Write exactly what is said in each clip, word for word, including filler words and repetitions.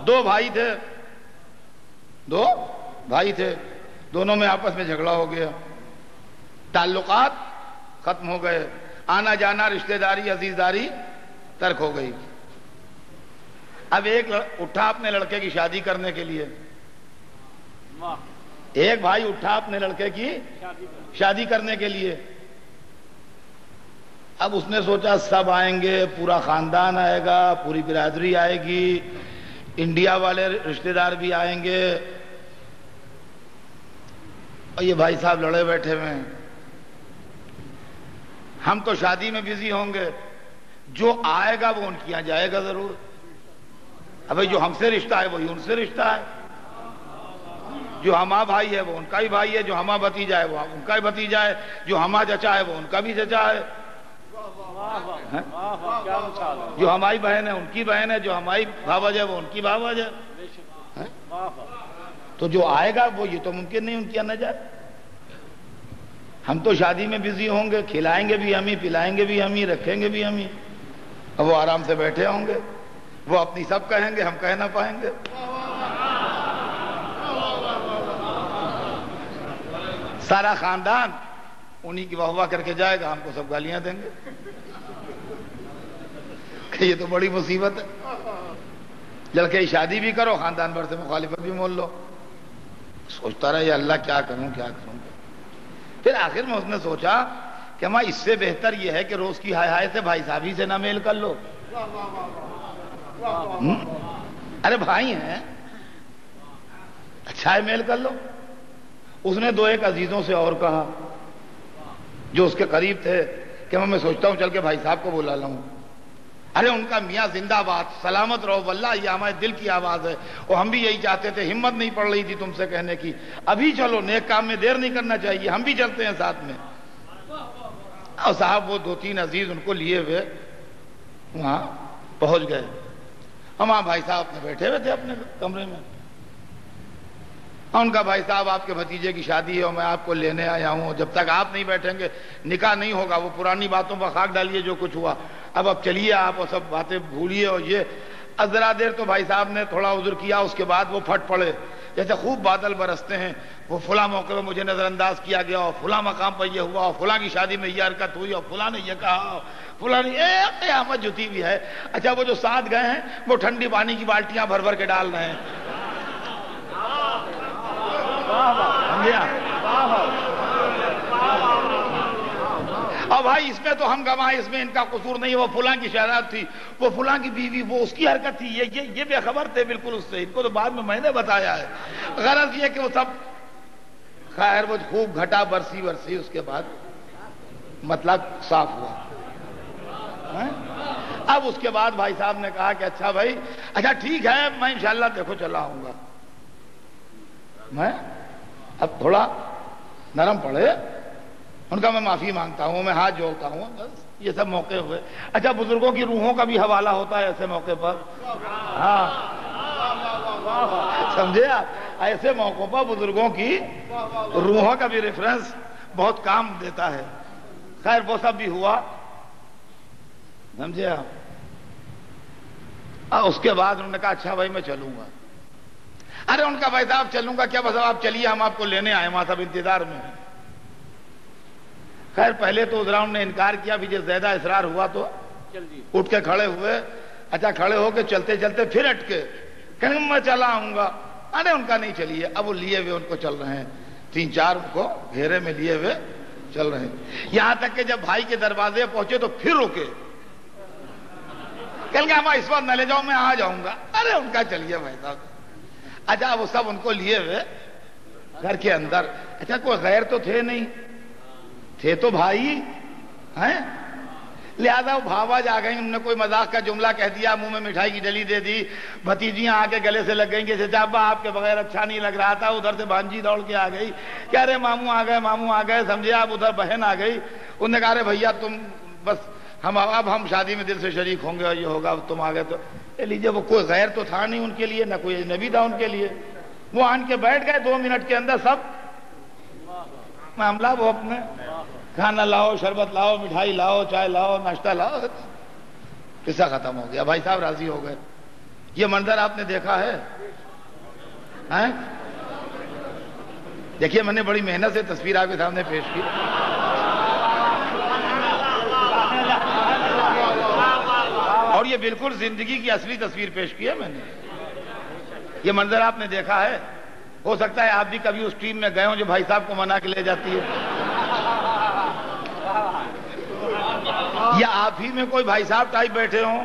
دو بھائی تھے دو بھائی تھے دونوں میں آپس میں جھگڑا ہو گیا، تعلقات ختم ہو گئے، آنا جانا رشتہ داری عزیزداری ترک ہو گئی۔ اب ایک اٹھا اپنے لڑکے کی شادی کرنے کے لیے، ایک بھائی اٹھا اپنے لڑکے کی شادی کرنے کے لیے۔ اب اس نے سوچا سب آئیں گے، پورا خاندان آئے گا، پوری برادری آئے گی، انڈیا والے رشتہ دار بھی آئیں گے، اور یہ بھائی صاحب لڑے بیٹھے ہوئے ہیں، ہم تو شادی میں بزی ہوں گے، جو آئے گا وہ ان کی یہاں جائے گا ضرور۔ ابھی جو ہم سے رشتہ ہے وہی ان سے رشتہ ہے، جو ہمارا بھائی ہے وہ ان کا ہی بھائی ہے، جو ہمارا بھتیجا ہے وہ ان کا ہی بھتیجا ہے، جو ہمارا چچا ہے وہ ان کا بھی چچا ہے، جو ہماری بہن ہے ان کی بہن ہے، جو ہماری بھاوج ہے وہ ان کی بھاوج ہے۔ تو جو آئے گا وہ یہ تو ممکن نہیں ان کی نہ جائے۔ ہم تو شادی میں بزی ہوں گے، کھلائیں گے بھی ہم ہی، پلائیں گے بھی ہم ہی، رکھیں گے بھی ہم ہی، اب وہ آرام سے بیٹھے ہوں گے، وہ اپنی سب کہیں گے، ہم کہہ نہ پائیں گے۔ سارا خاندان انہی کی واہ واہ کر کے جائے گا، ہم کو سب گالیاں دیں گے کہ یہ تو بڑی مصیبت ہے۔ لڑکے کی شادی بھی کرو، خاندان بھر سے مخالفت بھی مول لو۔ سوچتا رہا یہ اللہ کیا کروں کیا کروں۔ پھر آخر میں اس نے سوچا کہ ماں اس سے بہتر یہ ہے کہ روز کی ہائے ہائے سے بھائی صاحب ہی سے نہ میل کر لو۔ ارے بھائی ہیں، اچھا ہے میل کر لو۔ اس نے دو ایک عزیزوں سے اور کہا جو اس کے قریب تھے کہ میں سوچتا ہوں چل کے بھائی صاحب کو بلا لاؤں۔ ارے ان کا میاں زندہ باد، سلامت رہو، واللہ یہ ہمارے دل کی آواز ہے، اور ہم بھی یہی چاہتے تھے، ہمت نہیں پڑ رہی تھی تم سے کہنے کی، ابھی چلو، نیک کام میں دیر نہیں کرنا چاہیے، ہم بھی چلتے ہیں ساتھ میں۔ اور صاحب وہ دو تین عزیز ان کو لیے ہوئے وہاں پہنچ گئے، ہم وہاں بھائی صاحب اپنے بیٹھے ہوئے تھے اپنے کمرے میں۔ ان کا بھائی صاحب آپ کے بھتیجے کی شادی ہے اور میں آپ کو لینے آیا ہوں، جب تک آپ نہیں بیٹھیں گے نکاح نہیں ہوگا، وہ پرانی باتوں پر خاک ڈالیے جو کچھ ہوا، اب اب چلیے آپ اور سب باتیں بھولیے۔ اور یہ ذرا دیر تو بھائی صاحب نے تھوڑا عذر کیا، اس کے بعد وہ پھٹ پڑے جیسے خوب بادل برستے ہیں، وہ فلاں موقع پہ مجھے نظر انداز کیا گیا، اور فلاں مقام پر یہ ہوا، اور فلاں کی شادی میں یہ حرکت ہوئی، اور فلاں نے یہ کہا، فلاں نے ایک قیامت جتی بھی ہے۔ اچھا وہ جو ساتھ گئے ہیں وہ ٹھنڈی پانی کی بالٹیاں بھر بھر کے ڈال رہے ہیں۔ اور بھائی اس میں تو ہم گواہ، اس میں ان کا قصور نہیں، وہ فلاں کی شہرات تھی، وہ فلاں کی بیوی، وہ اس کی حرکت تھی، یہ یہ یہ بے خبر تھے بالکل اس سے، ان کو تو بعد میں میں نے بتایا ہے۔ غرض یہ کہ وہ سب خیر وہ خوب گھٹا برسی برسی، اس کے بعد مطلب صاف ہوا۔ اب اس کے بعد بھائی صاحب نے کہا کہ اچھا بھائی، اچھا ٹھیک ہے، میں انشاءاللہ دیکھو چلا آؤں گا، میں اب تھوڑا نرم پڑے، ان کا میں معافی مانگتا ہوں، میں ہاتھ جوڑتا ہوں، بس یہ سب موقع ہوئے۔ اچھا بزرگوں کی روحوں کا بھی حوالہ ہوتا ہے ایسے موقع پر، ہاں سمجھے آپ، ایسے موقعوں پر بزرگوں کی روحوں کا بھی ریفرنس بہت کام دیتا ہے۔ خیر وہ سب بھی ہوا، سمجھے آپ۔ اس کے بعد انہوں نے کہا اچھا بھائی میں چلوں گا۔ ارے ان کا بھائی صاحب چلوں گا کیا، بس آپ چلیے، ہم آپ کو لینے آئے، وہاں سب انتظار میں ہیں۔ خیر پہلے تو ادھر انہوں نے انکار کیا، بھی جب زیادہ اصرار ہوا تو اٹھ کے کھڑے ہوئے۔ اچھا کھڑے ہو کے چلتے چلتے پھر اٹکے، کہیں میں چلا آؤں گا۔ ارے ان کا نہیں چلیے، اب وہ لیے ہوئے ان کو چل رہے ہیں، تین چار ان کو گھیرے میں لیے ہوئے چل رہے ہیں، یہاں تک کہ جب بھائی کے دروازے پہنچے تو پھر رکے، کہنے لگا ہمیں اس وقت نہ لے جاؤ، میں آ جاؤں گا۔ ارے ان کا چلیے بھائی صاحب۔ اچھا وہ سب ان کو لیے ہوئے گھر کے اندر، اچھا کوئی غیر تو تھے نہیں، تھے تو بھائی ہیں، لہذا وہ بھاوج آ گئی، انہوں نے کوئی مذاق کا جملہ کہہ دیا، منہ میں مٹھائی کی ڈلی دے دی، بھتیجیاں آ کے گلے سے لگ گئیں کہ چچا ابا آپ کے بغیر اچھا نہیں لگ رہا تھا، ادھر سے بھانجی دوڑ کے آ گئی کہ ارے ماموں آ گئے ماموں آ گئے، سمجھے آپ، ادھر بہن آ گئی، انہوں نے کہا ارے بھیا تم بس ہم اب ہم شادی میں دل سے شریک ہوں گے اور یہ ہوگا، تم آ گئے تو لے لیجیے۔ وہ کوئی غیر تو تھا نہیں ان کے لیے، نہ کوئی نبی تھا ان کے لیے، وہ آن کے بیٹھ گئے، دو منٹ کے اندر سب معاملہ وہ اپنے کھانا لاؤ، شربت لاؤ، مٹھائی لاؤ، چائے لاؤ، ناشتہ لاؤ، قصہ ختم ہو گیا۔ بھائی صاحب راضی ہو گئے، یہ منظر آپ نے دیکھا ہے؟ دیکھیے میں نے بڑی محنت سے تصویر آپ کے سامنے پیش کی. اور یہ بالکل زندگی کی اصلی تصویر پیش کی ہے میں نے. یہ منظر آپ نے دیکھا ہے؟ ہو سکتا ہے آپ بھی کبھی اس ٹیم میں گئے ہوں جو بھائی صاحب کو منا کے لے جاتی ہے. یا آپ ہی میں کوئی بھائی صاحب ٹائپ بیٹھے ہوں.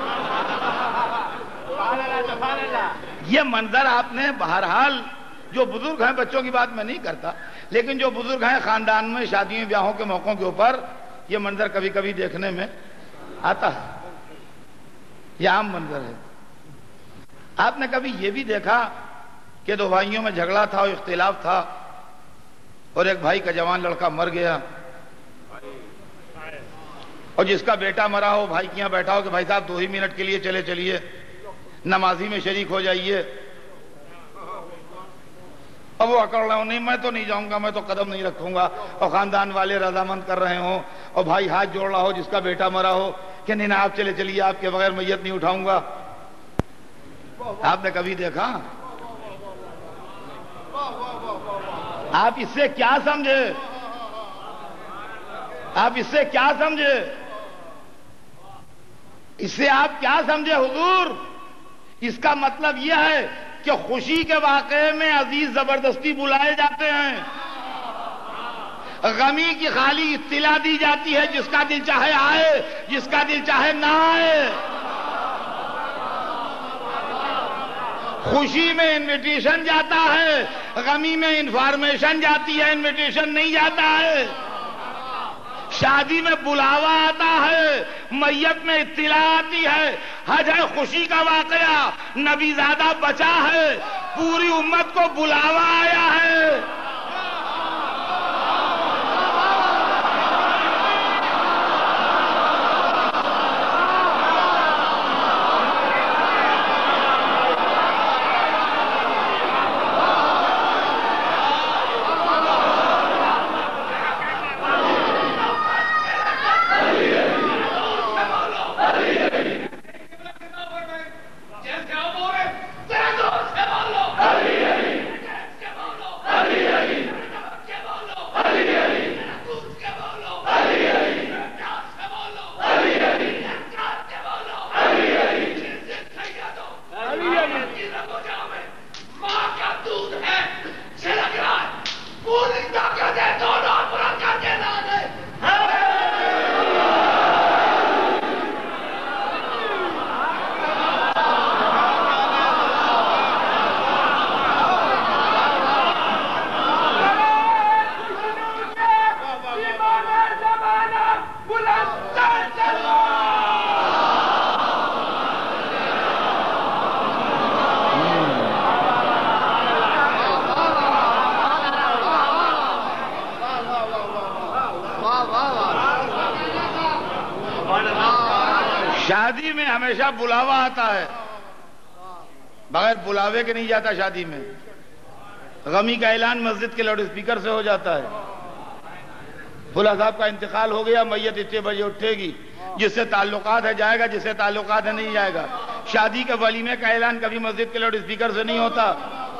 یہ منظر آپ نے بہرحال جو بزرگ ہیں، بچوں کی بات میں نہیں کرتا، لیکن جو بزرگ ہیں خاندان میں شادیوں بیاہوں کے موقعوں کے اوپر یہ منظر کبھی کبھی دیکھنے میں آتا ہے. یہ عام منظر ہے. آپ نے کبھی یہ بھی دیکھا کہ دو بھائیوں میں جھگڑا تھا اور اختلاف تھا اور ایک بھائی کا جوان لڑکا مر گیا اور جس کا بیٹا مرا ہو بھائی کے یہاں بیٹھا ہو کہ بھائی صاحب دو ہی منٹ کے لیے چلے چلیے نمازی میں شریک ہو جائیے. اب وہ اکڑ رہے ہوں نہیں میں تو نہیں جاؤں گا، میں تو قدم نہیں رکھوں گا، اور خاندان والے رضامند کر رہے ہوں اور بھائی ہاتھ جوڑ رہا ہو جس کا بیٹا مرا ہو کہ نہیں آپ چلے چلیے، آپ کے بغیر میت نہیں اٹھاؤں گا. آپ نے کبھی دیکھا؟ آپ اس سے کیا سمجھے؟ آپ اس سے کیا سمجھے؟ اس سے آپ کیا سمجھے حضور؟ اس کا مطلب یہ ہے کہ خوشی کے واقعے میں عزیز زبردستی بلائے جاتے ہیں، غمی کی خالی اطلاع دی جاتی ہے، جس کا دل چاہے آئے جس کا دل چاہے نہ آئے. خوشی میں انویٹیشن جاتا ہے، غمی میں انفارمیشن جاتی ہے، انویٹیشن نہیں جاتا ہے. شادی میں بلاوا آتا ہے، میت میں اطلاع آتی ہے. حج ہے خوشی کا واقعہ، نبی زادہ بچا ہے، پوری امت کو بلاوا آیا ہے. شادی میں ہمیشہ بلاوا آتا ہے، بغیر بلاوے کے نہیں جاتا. شادی میں غمی کا اعلان مسجد کے لاؤڈ اسپیکر سے ہو جاتا ہے. فلاں صاحب کا انتقال ہو گیا، میت اتنے بجے اٹھے گی، جس سے تعلقات ہے جائے گا، جس سے تعلقات ہے نہیں جائے گا. شادی کے ولیمے کا اعلان کبھی مسجد کے لاؤڈ اسپیکر سے نہیں ہوتا.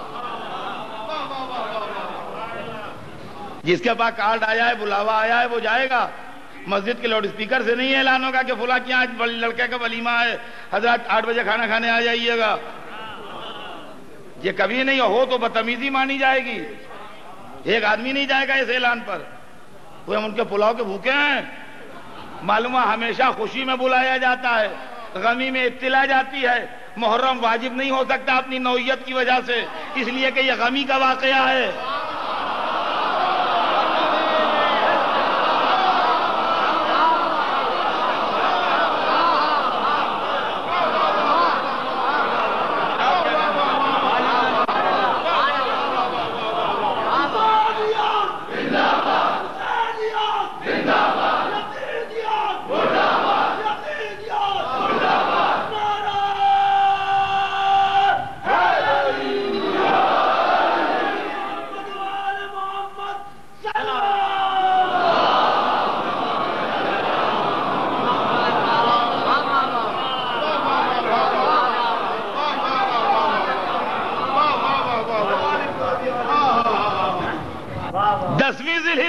جس کے پاس کارڈ آیا ہے، بلاوا آیا ہے، وہ جائے گا. مسجد کے لاؤڈ اسپیکر سے نہیں اعلان ہوگا کہ فلاں کیا لڑکے کا ولیمہ ہے، حضرات آٹھ بجے کھانا کھانے آ جائیے گا. یہ کبھی نہیں ہو تو بدتمیزی مانی جائے گی. ایک آدمی نہیں جائے گا اس اعلان پر. وہ ہم ان کے پلاؤ کے بھوکے ہیں. معلوم ہے ہمیشہ خوشی میں بلایا جاتا ہے، غمی میں اطلاع جاتی ہے. محرم واجب نہیں ہو سکتا اپنی نوعیت کی وجہ سے، اس لیے کہ یہ غمی کا واقعہ ہے.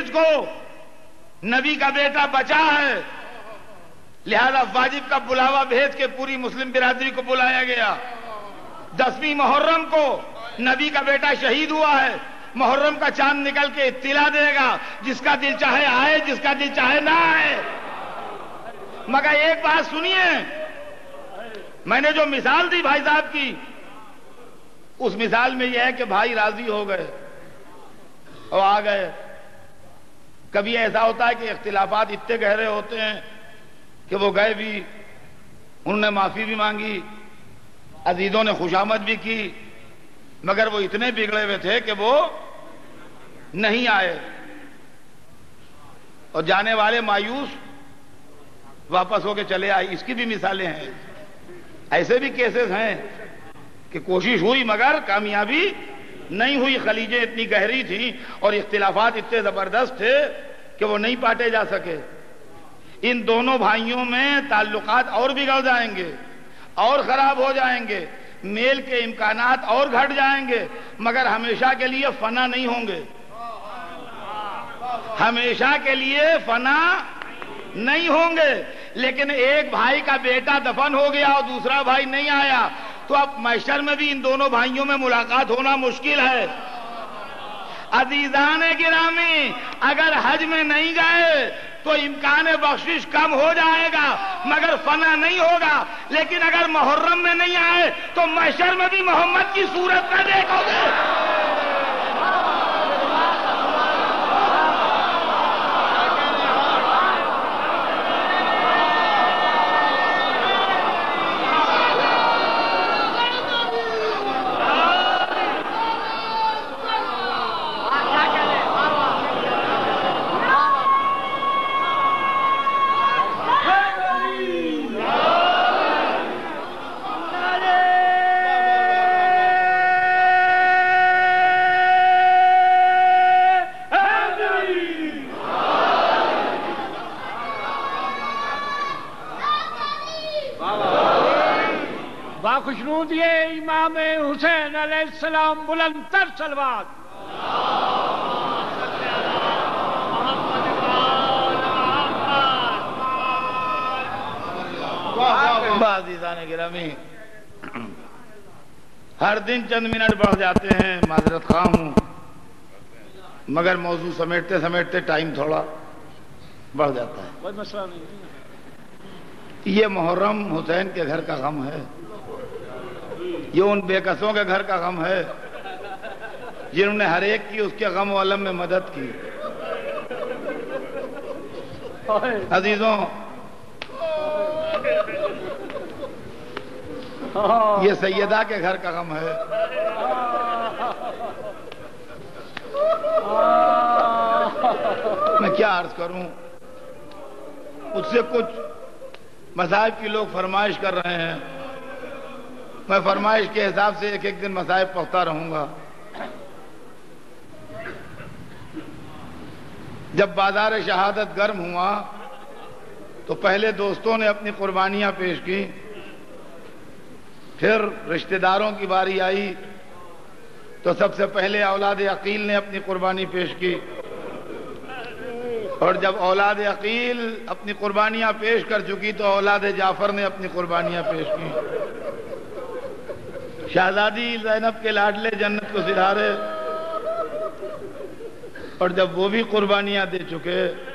عزیز کو نبی کا بیٹا بچا ہے، لہذا واجب کا بلاوا بھیج کے پوری مسلم برادری کو بلایا گیا۔ دسویں محرم کو نبی کا بیٹا شہید ہوا ہے، محرم کا چاند نکل کے اطلاع دے گا، جس کا دل چاہے آئے، جس کا دل چاہے نہ آئے۔ مگر ایک بات سنیے، میں نے جو مثال دی بھائی صاحب کی، اس مثال میں یہ ہے کہ بھائی راضی ہو گئے اور آ گئے۔ کبھی ایسا ہوتا ہے کہ اختلافات اتنے گہرے ہوتے ہیں کہ وہ گئے بھی، انہوں نے معافی بھی مانگی، عزیزوں نے خوشامد بھی کی، مگر وہ اتنے بگڑے ہوئے تھے کہ وہ نہیں آئے، اور جانے والے مایوس واپس ہو کے چلے آئے۔ اس کی بھی مثالیں ہیں، ایسے بھی کیسز ہیں کہ کوشش ہوئی مگر کامیابی نہیں ہوئی، خلیجیں اتنی گہری تھیں اور اختلافات اتنے زبردست تھے کہ وہ نہیں پاٹے جا سکے۔ ان دونوں بھائیوں میں تعلقات اور بگڑ جائیں گے اور خراب ہو جائیں گے، میل کے امکانات اور گھٹ جائیں گے، مگر ہمیشہ کے لیے فنا نہیں ہوں گے، ہمیشہ کے لیے فنا نہیں ہوں گے۔ لیکن ایک بھائی کا بیٹا دفن ہو گیا اور دوسرا بھائی نہیں آیا، تو اب محشر میں بھی ان دونوں بھائیوں میں ملاقات ہونا مشکل ہے۔ عزیزان گرامی، اگر حج میں نہیں گئے تو امکان بخشش کم ہو جائے گا مگر فنا نہیں ہوگا، لیکن اگر محرم میں نہیں آئے تو محشر میں بھی محمد کی صورت نہ دیکھو گے۔ خوشنود یہ امام حسین علیہ السلام بلند تر صلوات۔ عزیزان گرامی، ہر دن چند منٹ بڑھ جاتے ہیں، معذرت خواہ ہوں، مگر موضوع سمیٹتے سمیٹتے ٹائم تھوڑا بڑھ جاتا ہے۔ کوئی مسئلہ نہیں۔ یہ محرم حسین کے گھر کا غم ہے، یہ ان بے کسوں کے گھر کا غم ہے جنہوں نے ہر ایک کی اس کے غم و الم میں مدد کی۔ عزیزوں، یہ سیدہ کے گھر کا غم ہے، میں کیا عرض کروں، مجھ سے کچھ مذاہب کی لوگ فرمائش کر رہے ہیں، میں فرمائش کے حساب سے ایک ایک دن مصائب پڑھتا رہوں گا۔ جب بازار شہادت گرم ہوا تو پہلے دوستوں نے اپنی قربانیاں پیش کی، پھر رشتہ داروں کی باری آئی تو سب سے پہلے اولاد عقیل نے اپنی قربانی پیش کی، اور جب اولاد عقیل اپنی قربانیاں پیش کر چکی تو اولاد جعفر نے اپنی قربانیاں پیش کی۔ شہزادی زینب کے لاڈلے جنت کو سدھارے، اور جب وہ بھی قربانیاں دے چکے